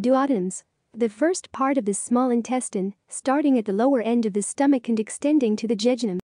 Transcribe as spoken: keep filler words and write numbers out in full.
Duodenums. The first part of the small intestine, starting at the lower end of the stomach and extending to the jejunum.